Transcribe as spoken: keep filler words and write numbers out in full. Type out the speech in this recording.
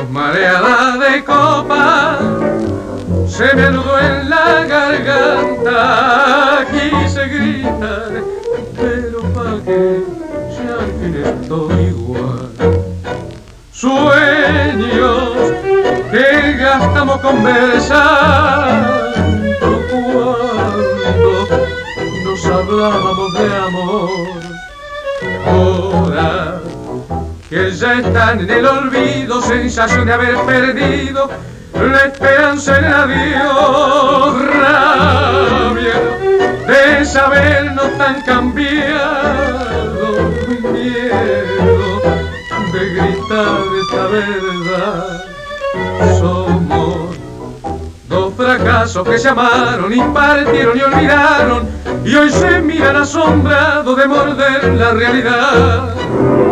Mareada de copa se me anudó en la garganta, quise gritar, pero pa' qué, si al fin estoy igual. Sueños que gastamos conversando cuando nos hablábamos de amor. Ahora que ya están en el olvido, sensación de haber perdido la esperanza en el adiós, rabia de sabernos tan cambiados, miedo de gritar esta verdad. Somos dos fracasos que se amaron y partieron y olvidaron, y hoy se miran asombrados de morder la realidad.